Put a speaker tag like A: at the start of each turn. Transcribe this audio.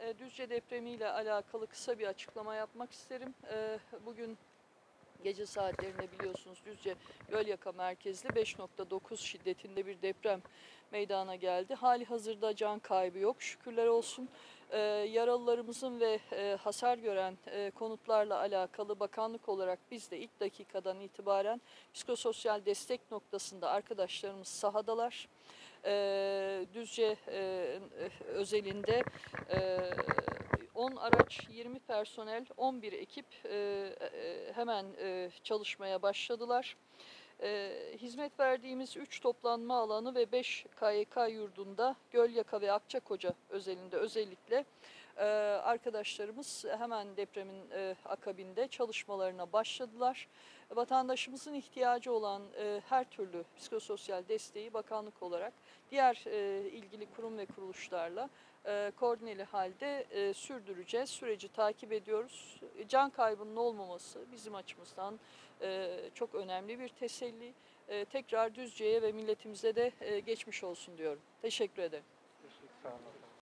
A: Düzce depremiyle alakalı kısa bir açıklama yapmak isterim. Bugün gece saatlerinde biliyorsunuz Düzce Gölyaka merkezli 5.9 şiddetinde bir deprem meydana geldi. Hali hazırda can kaybı yok, şükürler olsun. Yaralılarımızın ve hasar gören konutlarla alakalı bakanlık olarak biz de ilk dakikadan itibaren psikososyal destek noktasında arkadaşlarımız sahadalar. Düzce özelinde 10 araç, 20 personel, 11 ekip hemen çalışmaya başladılar. Hizmet verdiğimiz 3 toplanma alanı ve 5 KYK yurdunda Gölyaka ve Akçakoca özelinde özellikle arkadaşlarımız hemen depremin akabinde çalışmalarına başladılar. Vatandaşımızın ihtiyacı olan her türlü psikososyal desteği bakanlık olarak diğer ilgili kurum ve kuruluşlarla koordineli halde sürdüreceğiz. Süreci takip ediyoruz. Can kaybının olmaması bizim açımızdan çok önemli bir teselli. Tekrar Düzce'ye ve milletimize de geçmiş olsun diyorum. Teşekkür ederim.
B: Teşekkür, sağ olun.